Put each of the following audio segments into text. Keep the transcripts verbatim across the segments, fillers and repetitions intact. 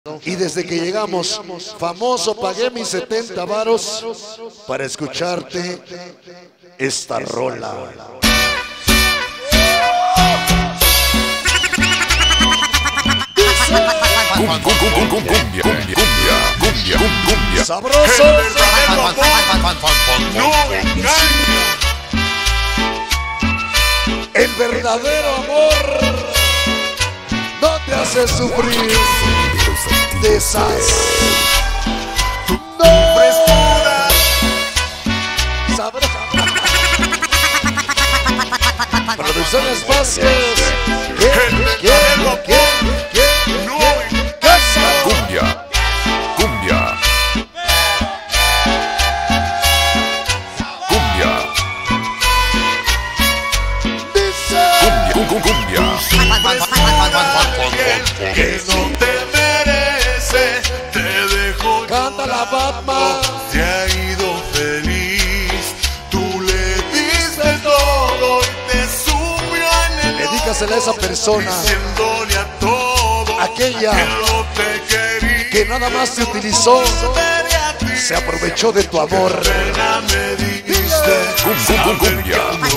Y desde que llegamos, famoso, pagué mis setenta varos para escucharte esta rola. Cumbia, cumbia, cumbia, cumbia, cumbia, cumbia. Sabroso. El verdadero amor no te hace sufrir de esas no frescuras. Sabroso. Producciones Vázquez. ¿Quién? ¿Quién? ¿Quién? ¿Quién? Cumbia, cumbia, cumbia, Dice cumbia, cumbia. Que no te merece, te dejo. canta la Batman. Se ha ido feliz, tú le diste todo y te subió en el Dedícasela a esa persona, diciéndole a todo aquella que no te quería, que nada más te utilizó, a ti. se aprovechó de tu amor. Pena me diste, Cumbia,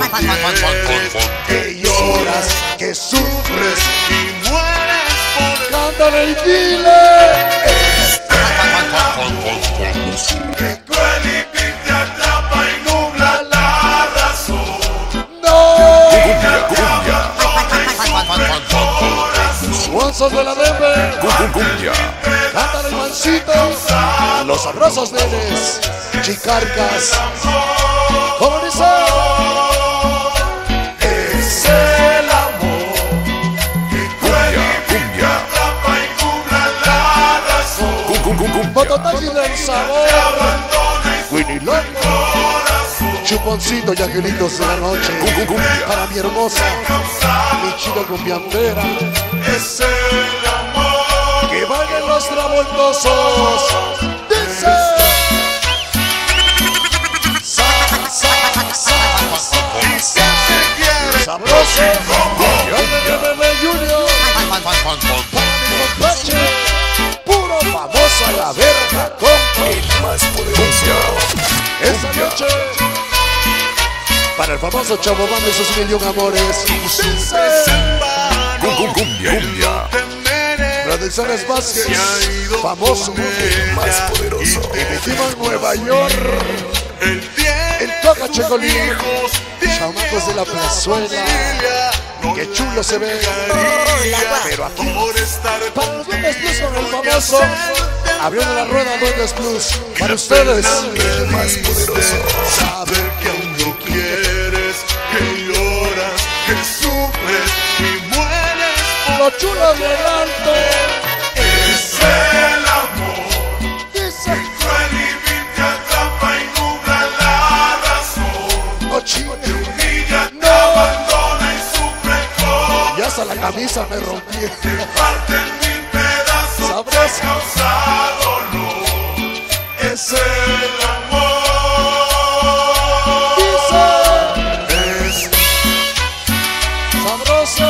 Que lloras, que sufres, y mueres por cántale y dile. que cruel y vil te atrapa y nubla la razón. No, Swanson de la Denver, cumbia, cántale el mancito. Los sabrosos nenes, chicarcas, ¿cómo dice? Es el amor que cruel y vil te cumbia, atrapa y nubla la razón. cumbia, Bototaji del sabor, Abandona y Winnie Loco, chuponcito y angelitos de la noche. Para mi hermosa, mi chica cumbiambera, es el amor que bailen los travoltosos. Dice sa, sa, sa, sa, sa. Sabroso, grande bebé Junior, para mi compadre, puro famoso a la verga, compa. el más poderoso. Esta noche, para el famoso Chavo Banda y sus mil y un amores. Dice Cumbia, cumbia, Producciones Vázquez, famoso, el más poderoso. emitimos en Nueva York. El Toca Checolín, chamacos de la plazuela, qué chulo se ve. Pero aquí, para los Duendes Plus con el famoso, abriendo la rueda Duendes Plus, para ustedes, El más poderoso. saber que aún lo quieres, que lloras, que sufres y mueres por los chulos del alto. es el amor. Dice, Cruel y vil te atrapa y nubla la razón. cochino, Humilla, te abandona y sufre todo. y hasta la camisa me rompí. Parte en mil pedazos, Sabroso. causa dolor. Es el amor. Dice, Es sabroso,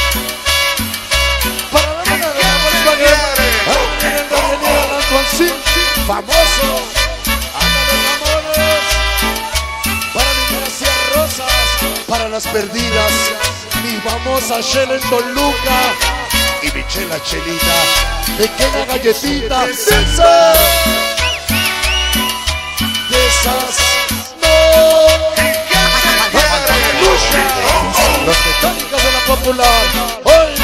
para la banda de la Volkswagen, aquí en la avenida Lantuancín, famoso, ándale amores, para mi Gracia Rosas, para las perdidas, mi famosa Shell en Toluca, y mi chela chelita, pequeña galletita, dice, de esas no, para la lucha, los mecánicos de la popular, hoy,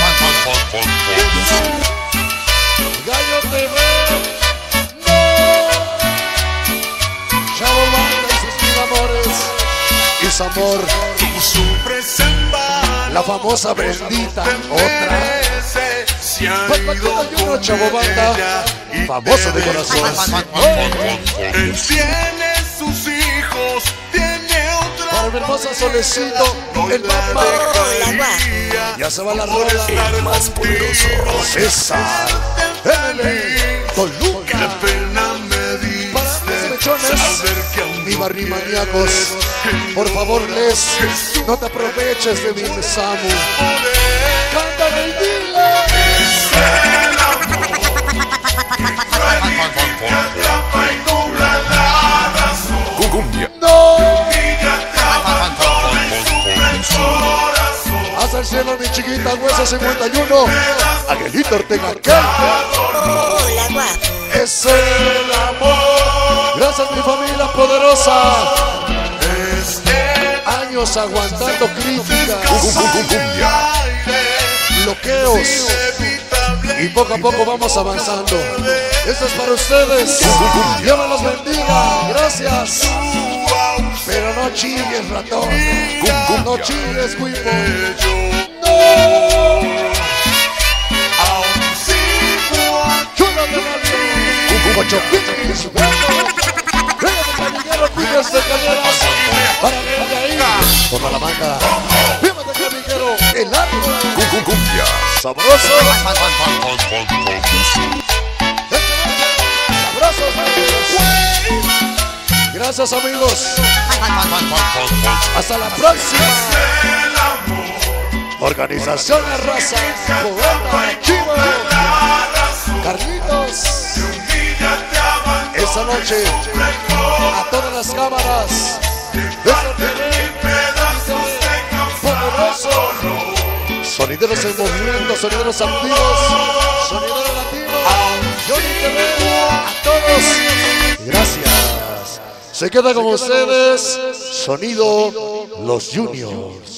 Gallo T V, no, Chavo Banda y sus mil amores, y su amor, tú sufres en vano. la famosa bendita, otra. Se ha Paco ido Junior, con Chavo Banda, ella y famoso de te corazón. Él tiene sus hijos, tiene otra. Para mi hermosa Solecito, el papá, ya se va la rola. El más poderoso. César, L, Toluca, Qué pena me para los diste mechones, saber que aún mi no barrimaníacos, quieres, por favor les, no te aproveches de mi Samu, cántale y dile. es el amor. cincuenta y uno. Angelito Ortega. Hola, guapo. Es el amor. Gracias, mi familia poderosa. Años aguantando críticas, bloqueos, y poco a poco vamos avanzando. Esto es para ustedes. Dios me los bendiga. Gracias. Pero no chilles, ratón. No chilles, Wipo. No. Chulo de la Ocho piques. Piques de caderas. Para ver de ahí. Por la manga. Fíjate que me quiero. El árbol. Cumbia. Sabroso. Sabrosos. Gracias, amigos. Hasta la próxima. Organización La Raza. Poeta Chivo. Carlitos. Esta noche a todas las cámaras. Poderoso. Sonideros en movimiento, sonideros activos, sonideros latinos. Johnny T V, a todos. Gracias. Se queda con ustedes. Sonido Los Juniors.